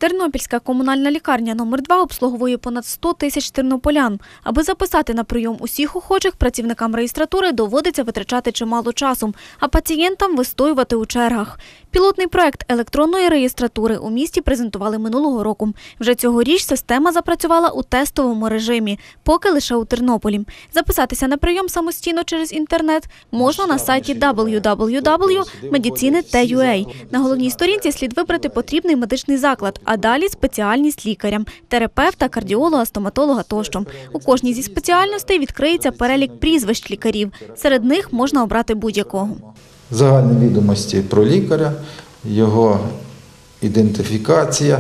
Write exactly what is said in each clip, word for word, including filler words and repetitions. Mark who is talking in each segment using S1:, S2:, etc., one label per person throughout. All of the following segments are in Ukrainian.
S1: Тернопільська комунальна лікарня номер два обслуговує понад сто тисяч тернополян. Аби записати на прийом усіх охочих, працівникам реєстратури доводиться витрачати чимало часу, а пацієнтам вистоювати у чергах. Пілотний проект електронної реєстратури у місті презентували минулого року. Вже цьогоріч система запрацювала у тестовому режимі, поки лише у Тернополі. Записатися на прийом самостійно через інтернет можна на сайті дабл ю дабл ю дабл ю крапка медіцини крапка ю а. На головній сторінці слід вибрати потрібний медичний заклад, а далі спеціальність лікаря – терапевта, кардіолога, стоматолога тощо. У кожній зі спеціальностей відкриється перелік прізвищ лікарів. Серед них можна обрати будь-якого.
S2: Загальні відомості про лікаря, його ідентифікація,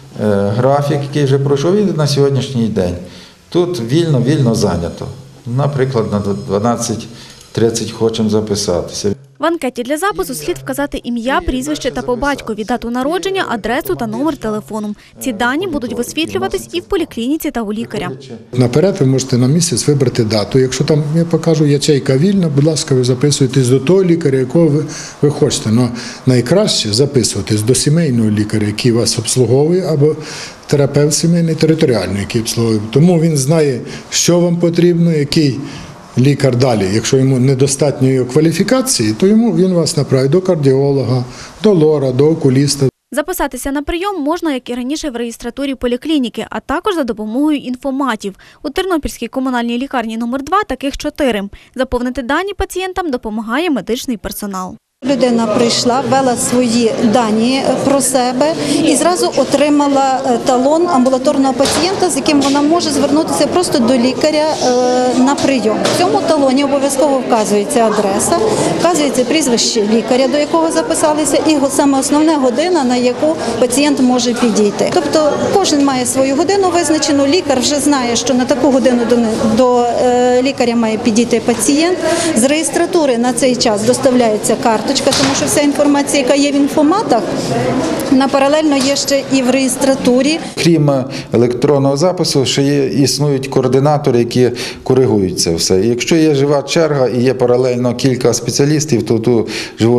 S2: графік, який вже пройшов, і на сьогоднішній день. Тут вільно-вільно зайнято. Наприклад, на дванадцять тридцять хочемо записатися.
S1: В анкеті для запису слід вказати ім'я, прізвище та по батькові, дату народження, адресу та номер телефону. Ці дані будуть висвітлюватись і в поліклініці та у лікаря.
S3: Наперед ви можете на місяць вибрати дату. Якщо там, я покажу, ячейка вільна, будь ласка, ви записуєтесь до того лікаря, якого ви, ви хочете. Но найкраще записуватись до сімейного лікаря, який вас обслуговує, або терапевт сімейний, територіальний, який обслуговує. Тому він знає, що вам потрібно, який лікар далі. Якщо йому недостатньо його кваліфікації, то йому він вас направить до кардіолога, до лора, до окуліста.
S1: Записатися на прийом можна, як і раніше, в реєстратурі поліклініки, а також за допомогою інфоматів. У Тернопільській комунальній лікарні номер два таких чотири. Заповнити дані пацієнтам допомагає медичний персонал.
S4: Людина прийшла, ввела свої дані про себе і зразу отримала талон амбулаторного пацієнта, з яким вона може звернутися просто до лікаря на прийом. В цьому талоні обов'язково вказується адреса, вказується прізвище лікаря, до якого записалися, і саме основна година, на яку пацієнт може підійти. Тобто кожен має свою годину визначену, лікар вже знає, що на таку годину до, до лікаря має підійти пацієнт. З реєстратури на цей час доставляється карточка, тому що вся інформація, яка є в інфоматах, вона паралельно є ще і в реєстратурі.
S2: Крім електронного запису, ще є, існують координатори, які коригують це все. І якщо є жива черга і є паралельно кілька спеціалістів, то ту живу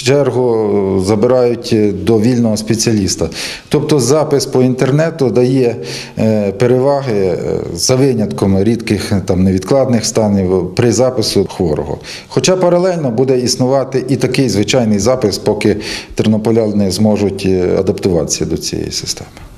S2: чергу забирають до вільного спеціаліста. Тобто запис по інтернету дає переваги за винятком рідких там, невідкладних станів при запису хворого. Хоча паралельно буде існувати і такий звичайний запис, поки тернополяни зможуть адаптуватися до цієї системи.